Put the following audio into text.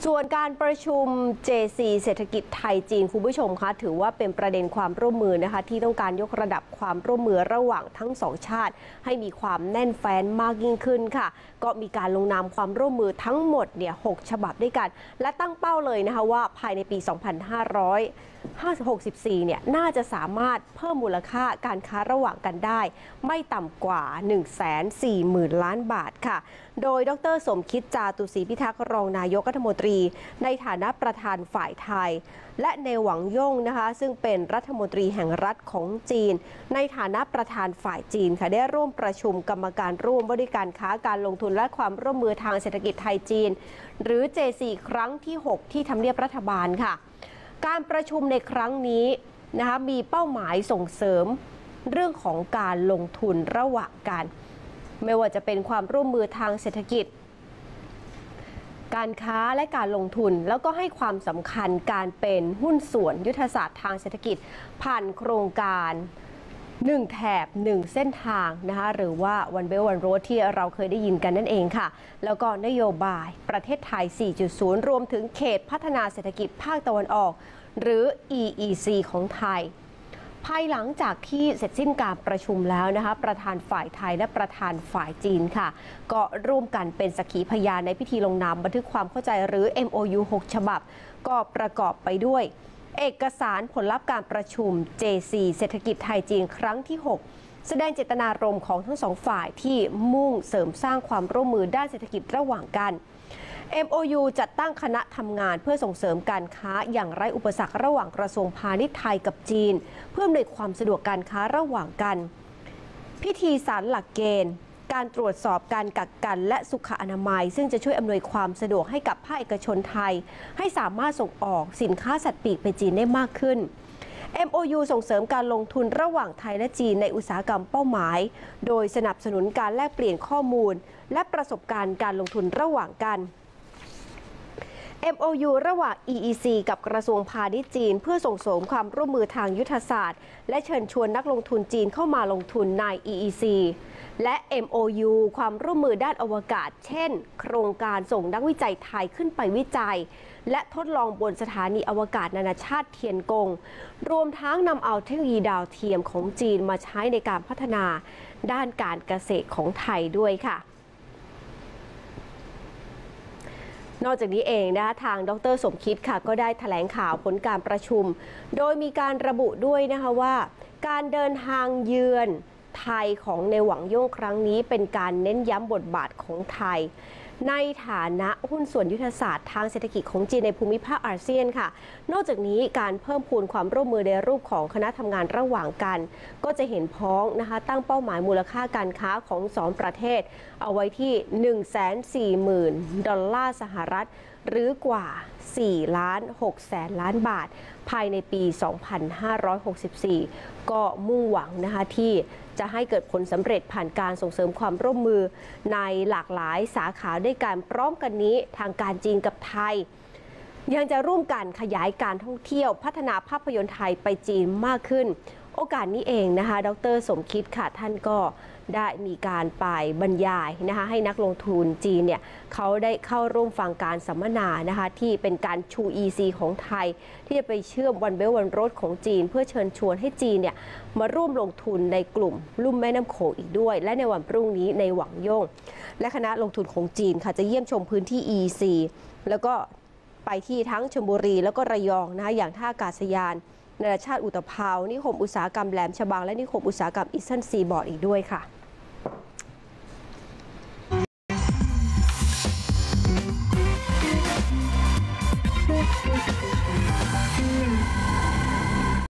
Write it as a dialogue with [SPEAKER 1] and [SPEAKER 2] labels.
[SPEAKER 1] ส่วนการประชุม J4 เศรษฐกิจไทยจีนคุณผู้ชมคะถือว่าเป็นประเด็นความร่วมมือนะคะที่ต้องการยกระดับความร่วมมือระหว่างทั้งสองชาติให้มีความแน่นแฟ้นมากยิ่งขึ้นค่ะก็มีการลงนามความร่วมมือทั้งหมดเนี่ย6 ฉบับด้วยกันและตั้งเป้าเลยนะคะว่าภายในปี 2564 เนี่ยน่าจะสามารถเพิ่มมูลค่าการค้าระหว่างกันได้ไม่ต่ำกว่า 140,000 ล้านบาทค่ะโดยดร.สมคิดจาตุศรีพิทักษ์รองนายกรัฐมนตรีในฐานะประธานฝ่ายไทยและในหวังย่งนะคะซึ่งเป็นรัฐมนตรีแห่งรัฐของจีนในฐานะประธานฝ่ายจีนค่ะได้ร่วมประชุมกรรมการร่วมว่าด้วยการค้าการลงทุนและความร่วมมือทางเศรษฐกิจไทยจีนหรือ J4 ครั้งที่ 6 ที่ทำเนียบรัฐบาลค่ะการประชุมในครั้งนี้นะคะมีเป้าหมายส่งเสริมเรื่องของการลงทุนระหว่างกันไม่ว่าจะเป็นความร่วมมือทางเศรษฐกิจการค้าและการลงทุนแล้วก็ให้ความสำคัญการเป็นหุ้นส่วนยุทธศาสตร์ทางเศรษฐกิจผ่านโครงการ1 แถบ 1 เส้นทางนะคะหรือว่า One Belt One Road ที่เราเคยได้ยินกันนั่นเองค่ะแล้วก็นโยบายประเทศไทย 4.0 รวมถึงเขตพัฒนาเศรษฐกิจภาคตะวันออกหรือ EEC ของไทยภายหลังจากที่เสร็จสิ้นการประชุมแล้วนะคะประธานฝ่ายไทยและประธานฝ่ายจีนค่ะก็ร่วมกันเป็นสักขีพยานในพิธีลงนามบันทึกความเข้าใจหรือ MOU 6 ฉบับก็ประกอบไปด้วยเอกสารผลลัพธ์การประชุม J4 เศรษฐกิจไทยจีนครั้งที่ 6 แสดงเจตนารมณ์ของทั้งสองฝ่ายที่มุ่งเสริมสร้างความร่วมมือด้านเศรษฐกิจระหว่างกัน MOU จัดตั้งคณะทำงานเพื่อส่งเสริมการค้าอย่างไร้อุปสรรคระหว่างกระทรวงพาณิชย์ไทยกับจีนเพื่ออำนวยความสะดวกการค้าระหว่างกันพิธีสารหลักเกณฑ์การตรวจสอบการกักกันและสุขอนามัยซึ่งจะช่วยอำนวยความสะดวกให้กับภาคเอกชนไทยให้สามารถส่งออกสินค้าสัตว์ปีกไปจีนได้มากขึ้น MOU ส่งเสริมการลงทุนระหว่างไทยและจีนในอุตสาหกรรมเป้าหมายโดยสนับสนุนการแลกเปลี่ยนข้อมูลและประสบการณ์การลงทุนระหว่างกันMOU ระหว่าง EEC กับกระทรวงพาณิชย์จีนเพื่อส่งเสริมความร่วมมือทางยุทธศาสตร์และเชิญชวนนักลงทุนจีนเข้ามาลงทุนใน EEC และ MOU ความร่วมมือด้านอวกาศเช่นโครงการส่งนักวิจัยไทยขึ้นไปวิจัยและทดลองบนสถานีอวกาศนานาชาติเทียนกงรวมทั้งนำเอาเทคโนโลยีดาวเทียมของจีนมาใช้ในการพัฒนาด้านการเกษตรของไทยด้วยค่ะนอกจากนี้เองนะคะทางดร.สมคิดค่ะก็ได้แถลงข่าวผลการประชุมโดยมีการระบุด้วยนะคะว่าการเดินทางเยือนไทยของในหวังย่งครั้งนี้เป็นการเน้นย้ำบทบาทของไทยในฐานะหุ้นส่วนยุทธศาสตร์ทางเศรษฐกิจของจีนในภูมิภาคอาเซียนค่ะนอกจากนี้การเพิ่มพูนความร่วมมือในรูปของคณะทำงานระหว่างกันก็จะเห็นพ้องนะคะตั้งเป้าหมายมูลค่าการค้าของ2 ประเทศเอาไว้ที่ 140,000 ดอลลาร์สหรัฐหรือกว่า4.6 ล้านบาทภายในปี 2564 ก็มุ่งหวังนะคะที่จะให้เกิดผลสำเร็จผ่านการส่งเสริมความร่วมมือในหลากหลายสาขาด้วยกันพร้อมกันนี้ทางการจีนกับไทยยังจะร่วมกันขยายการท่องเที่ยวพัฒนาภาพยนตร์ไทยไปจีนมากขึ้นโอกาสนี้เองนะคะดร.สมคิดค่ะท่านก็ได้มีการไปบรรยายนะคะให้นักลงทุนจีนเนี่ยเขาได้เข้าร่วมฟังการสัมมนานะคะที่เป็นการชู EC ของไทยที่จะไปเชื่อม One Belt One Road ของจีนเพื่อเชิญชวนให้จีนเนี่ยมาร่วมลงทุนในกลุ่มลุ่มแม่น้ำโขงอีกด้วยและในวันพรุ่งนี้ในหวังย่งและคณะลงทุนของจีนค่ะจะเยี่ยมชมพื้นที่ EC แล้วก็ไปที่ทั้งชลบุรีแล้วก็ระยองนะคะอย่างท่าอากาศยานนานาชาติอุตภาวนิคมอุตสาหกรรมแหลมฉบังและนิคมอุตสาหกรรมอีสเทิร์นซีบอร์ดอีกด้วยค่ะ